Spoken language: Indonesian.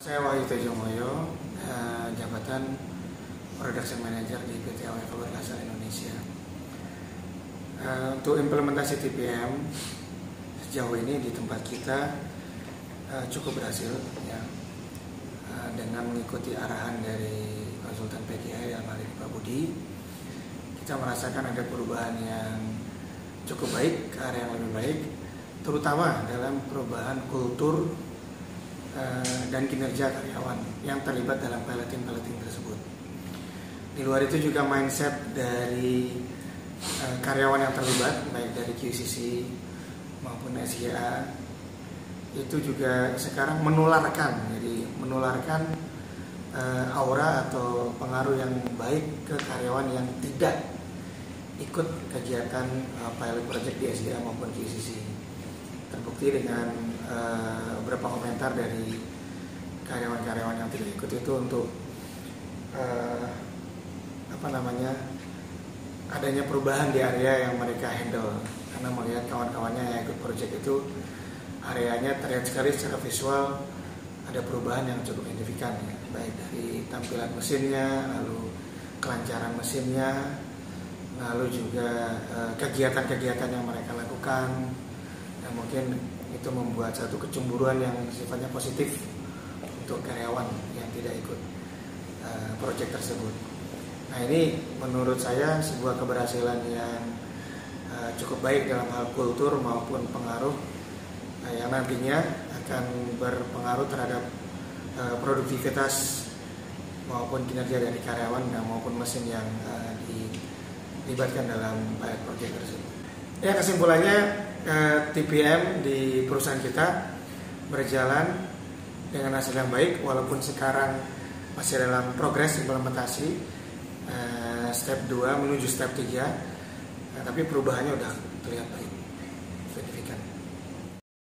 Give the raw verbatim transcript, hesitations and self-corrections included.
Saya Pak Moyo, eh, jabatan Production Manager di P Q I Faber Castell Indonesia. Eh, untuk implementasi T P M sejauh ini di tempat kita eh, cukup berhasil, ya, eh, dengan mengikuti arahan dari konsultan P Q I yang ada di Pak Budi. Kita merasakan ada perubahan yang cukup baik ke arah yang lebih baik, terutama dalam perubahan kultur dan kinerja karyawan yang terlibat dalam piloting-piloting tersebut. Di luar itu juga mindset dari uh, karyawan yang terlibat, baik dari Q C C maupun S G A, itu juga sekarang menularkan, jadi menularkan uh, aura atau pengaruh yang baik ke karyawan yang tidak ikut kegiatan uh, pilot project di S G A maupun Q C C. Terbukti dengan uh, beberapa komentar dari karyawan-karyawan yang tidak ikut itu untuk uh, apa namanya adanya perubahan di area yang mereka handle, karena melihat kawan-kawannya yang ikut project itu areanya terlihat sekali secara visual ada perubahan yang cukup signifikan, ya, baik dari tampilan mesinnya, lalu kelancaran mesinnya, lalu juga uh, kegiatan-kegiatan yang mereka lakukan. Nah, mungkin itu membuat satu kecemburuan yang sifatnya positif untuk karyawan yang tidak ikut uh, proyek tersebut. Nah, ini menurut saya sebuah keberhasilan yang uh, cukup baik dalam hal kultur maupun pengaruh uh, yang nantinya akan berpengaruh terhadap uh, produktivitas maupun kinerja dari karyawan dan maupun mesin yang uh, dilibatkan dalam pilot project tersebut. Ya, kesimpulannya T P M di perusahaan kita berjalan dengan hasil yang baik, walaupun sekarang masih dalam progres implementasi step dua menuju step tiga, tapi perubahannya udah terlihat baik, signifikan.